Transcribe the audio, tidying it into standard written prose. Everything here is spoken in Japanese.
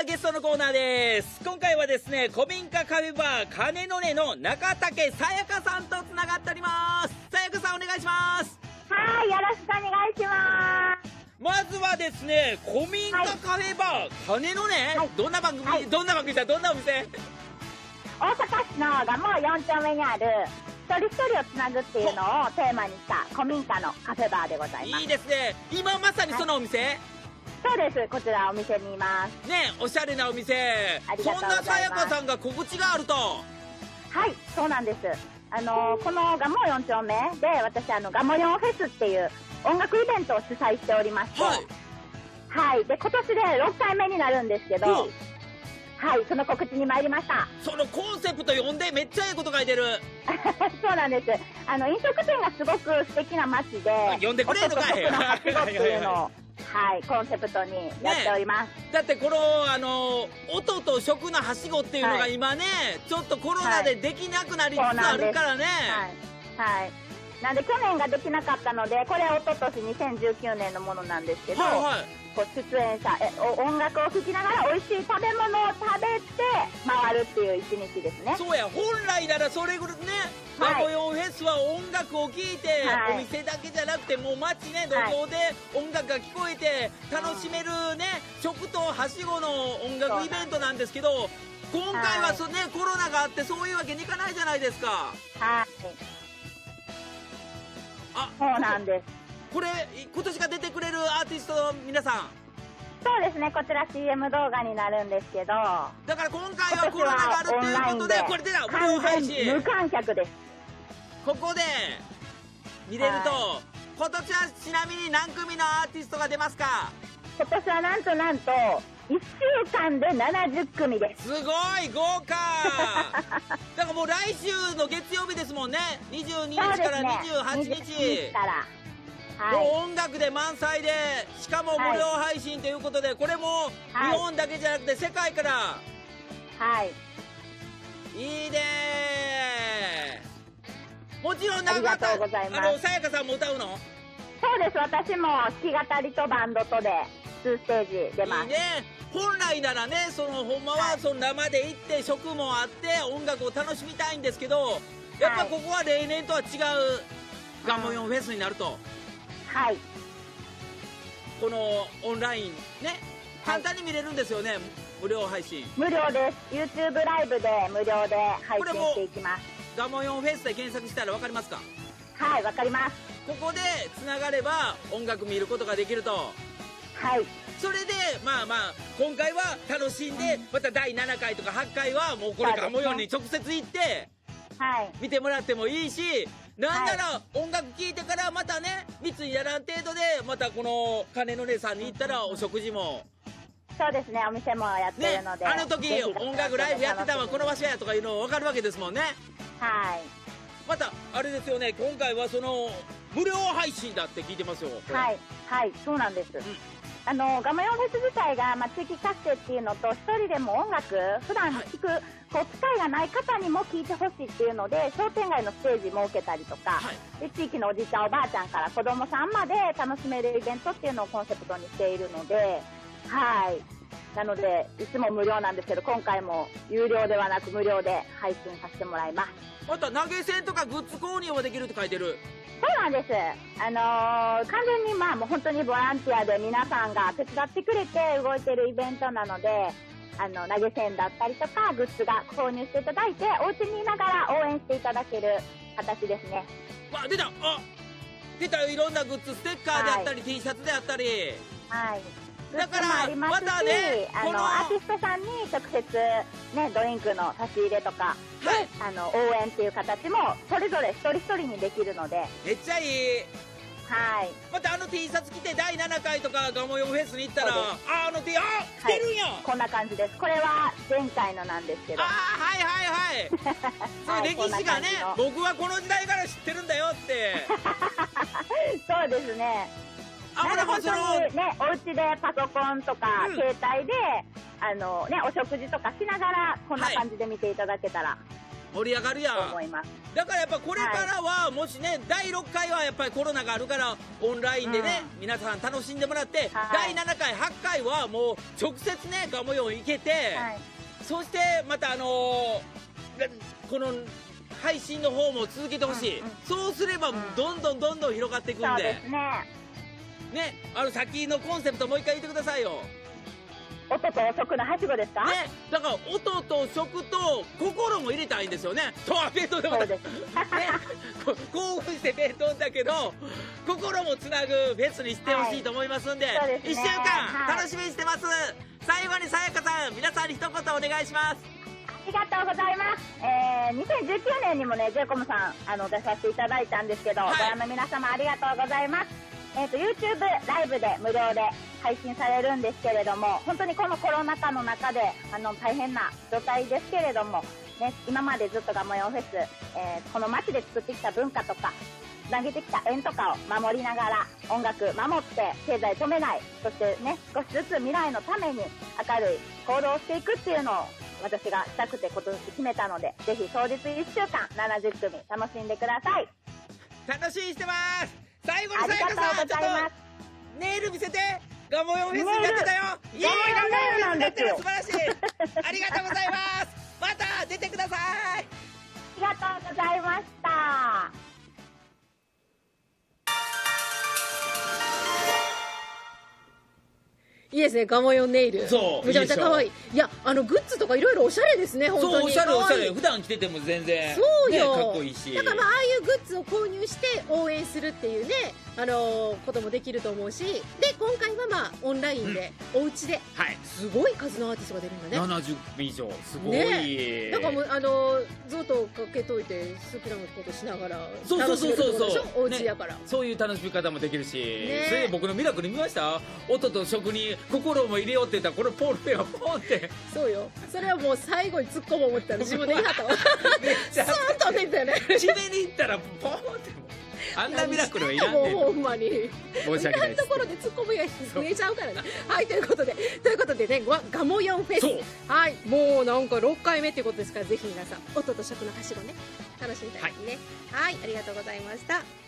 はゲストのコーナーです。今回はですね、古民家カフェバー鐘の音の中竹さやかさんとつながっております。さやかさんお願いします。 はい、よろしくお願いします。 まずはですね、古民家カフェバー鐘の音、はい、どんな番組、はい、どんなお店大阪市の蒲生4丁目にある一人一人をつなぐっていうのをテーマにした古民家のカフェバーでございます。 いいですね。今まさにそのお店、はい、 そうです。こちらお店にいますね。おしゃれなお店。そんなさやかさんが告知があると。はい、そうなんです。この蒲生4丁目で私蒲生4フェスっていう音楽イベントを主催しておりまして、はい、はい、で今年で6回目になるんですけど、はい、その告知に参りました。そのコンセプト読んでめっちゃいいこと書いてるそうなんです。飲食店がすごく素敵な街で、 読んでくれんのかい。 音と食のはしごっていうのをはい、コンセプトにやっております、 ね、だってこの音と食のはしごっていうのが今ね、はい、ちょっとコロナでできなくなりつつあるからね。 はい、はい、なんで去年ができなかったので、これは一昨年2019年のものなんですけど、はいはい、こう出演者音楽を聴きながら美味しい食べ物を食べて回るっていう一日ですね。 そうや、本来ならそれぐらいね、蒲生4フェスは音楽を聴いて、はい、お店だけじゃなくてもう街ね、路上で音楽が聞こえて楽しめるね、食とはしごの音楽イベントなんですけど、今回はね、コロナがあってそういうわけにいかないじゃないですか。 はい、そうなんです。 これ今年が出てくれるアーティストの皆さん。 そうですね、こちら CM 動画になるんですけど、 だから今回はコロナがあるっていうことで、これ出た無料配信、 無観客です。 ここで見れると、はい、今年はちなみに何組のアーティストが出ますか？ 今年はなんと1週間で70組です。 すごい豪華だからもう来週の月曜日ですもんね。22日から28日からもう音楽で満載で、しかも無料配信ということで、これも日本だけじゃなくて世界から。 はい、 いいねー。もちろんさやかさんも歌うの？ そうです。私も弾き語りとバンドとで2ステージ出ます。 いいね。本来ならね、ほんまは生で行って食もあって音楽を楽しみたいんですけど、やっぱここは例年とは違う蒲生4フェスになると。 はい、 このオンラインね、簡単に見れるんですよね、無料配信。 無料です。 YouTube ライブで無料で配信していきます。 蒲生4フェスで検索したら分かりますか？ はい、分かります。 ここでつながれば音楽見ることができると。 はい、 それでまあ今回は楽しんで、また第7回とか8回はもうこれ蒲生4に直接行って見てもらってもいいし、なんなら音楽聴いてからまたね、密にやらん程度でまたこの鐘の姉さんに行ったらお食事も。 そうですね、お店もやってるので、 ね、あの時音楽ライブやってたわこの場所やとかいうの分かるわけですもんね。 はい、 またあれですよね、今回は無料配信だって聞いてますよ。 はいはい、そうなんです、蒲生4フェス自体が、地域活性っていうのと、一人でも音楽普段聴く、機会がない方にも聴いてほしいっていうので、商店街のステージ設けたりとか、で地域のおじいちゃんおばあちゃんから子供さんまで楽しめるイベントっていうのをコンセプトにしているので、はい、なのでいつも無料なんですけど、今回も有料ではなく無料で配信させてもらいます。 また投げ銭とかグッズ購入はできるって書いてる。 そうなんです。完全にもう本当にボランティアで皆さんが手伝ってくれて動いてるイベントなので、投げ銭だったりとかグッズが購入していただいて、お家にいながら応援していただける形ですね。 わ、出たいろんなグッズ、ステッカーであったり、T シャツであったり、 はい、 だからまたね、 アーティストさんに直接ね、ドリンクの差し入れとかで、応援っていう形もそれぞれ一人一人にできるので、 めっちゃいい。 はい、 またT シャツ着て第7回とか蒲生4フェスに行ったら、T 着てるんや、 こんな感じです。これは前回のなんですけど、 はいそういう歴史がね、僕はこの時代から知ってるんだよってそうですね。なんか本当にね、お家でパソコンとか携帯でお食事とかしながらこんな感じで見ていただけたら。 盛り上がるやん。 思います。 だからやっぱこれからは、もしね、第6回はやっぱりコロナがあるからオンラインでね、皆さん楽しんでもらって、第7回8回はもう直接ねガモヨン行けて、そしてまたこの配信の方も続けてほしい、そうすればどんどん広がっていくんで、 そうですね、先のコンセプトもう一回言ってくださいよ。 音と食のはしごですか？ ね、だから音と食と心も入れたいんですよね。とは弁当でもない、ね、興奮して弁当だけど心もつなぐフェスにしてほしいと思いますんで、1週間楽しみにしてます。最後にさやかさん、皆さんに一言お願いします。 ありがとうございます。2019年にもね、ジェイコムさん出させていただいたんですけど、ご覧の皆様ありがとうございます。YouTube ライブで無料で配信されるんですけれども、本当にこのコロナ禍の中で大変な状態ですけれども、ね、今までずっとガモヨンフェス、この街で作ってきた文化とかつなげてきた縁とかを守りながら、音楽守って経済止めない、そしてね、少しずつ未来のために明るい行動をしていくっていうのを私がしたくて今年決めたので、ぜひ当日1週間70組楽しんでください。 楽しみにしてます。最後にさやかさん、ちょっとネイル見せて。ガモヨンフェスになってたよ。いいネイルになってる、素晴らしい。ありがとうございます。また出てください。 ありがとうございました。 いいですね、ガモヨンネイル。 そう、 めちゃめちゃ可愛い。いや、グッズとかいろいろおしゃれですね、本当に。 そう、おしゃれおしゃれ。普段着てても全然そうよ、 ね、かっこいいし。 だからまあ、ああいうグッズを購入して応援するっていうね、こともできると思うし、で、今回はまあ、オンラインで、お家で、すごい数のアーティストが出るんだね。 70組以上、すごい。 ね、だからもう、ずっとかけといて、好きなことしながら、 楽しめるってことでしょ、 お家やから。 そういう楽しみ方もできるし、それで僕のミラクル見ました？音と食に心も入れようって言ったら、これポールペンがポンって。 そうよ。それはもう最後に突っ込もう思ったら自分で言いはったわ。スーンと出てたよね。 締めに行ったらポンって。あんなミラクルはいらんねん。 もうほんまに。 申し訳ないです。 ところで突っ込むやつ増えちゃうからね。はい、ということでね、ガモヨンフェス。はい、もうなんか6回目っていうことですから、ぜひ皆さん、音と食のはしごね、楽しみたいですね。はい、ありがとうございました。